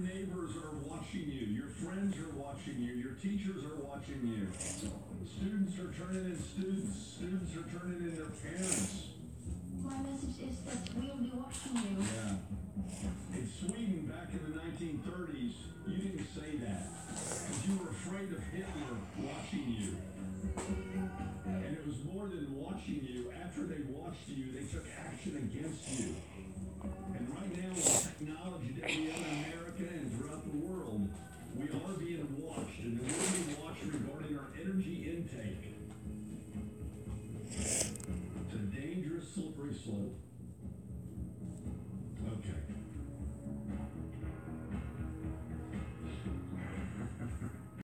neighbors are watching you. Your friends are watching you. Your teachers are watching you. Students are turning in students. Students are turning in their parents. My message is that we'll be watching you. Yeah. In Sweden, back in the 1930s, you didn't say that because you were afraid of Hitler watching you. And it was more than watching you. After they watched you, they took action against you. And right now, with the technology that we have in America and throughout the world, we are being watched, and we're being watched regarding our energy intake. It's a dangerous, slippery slope.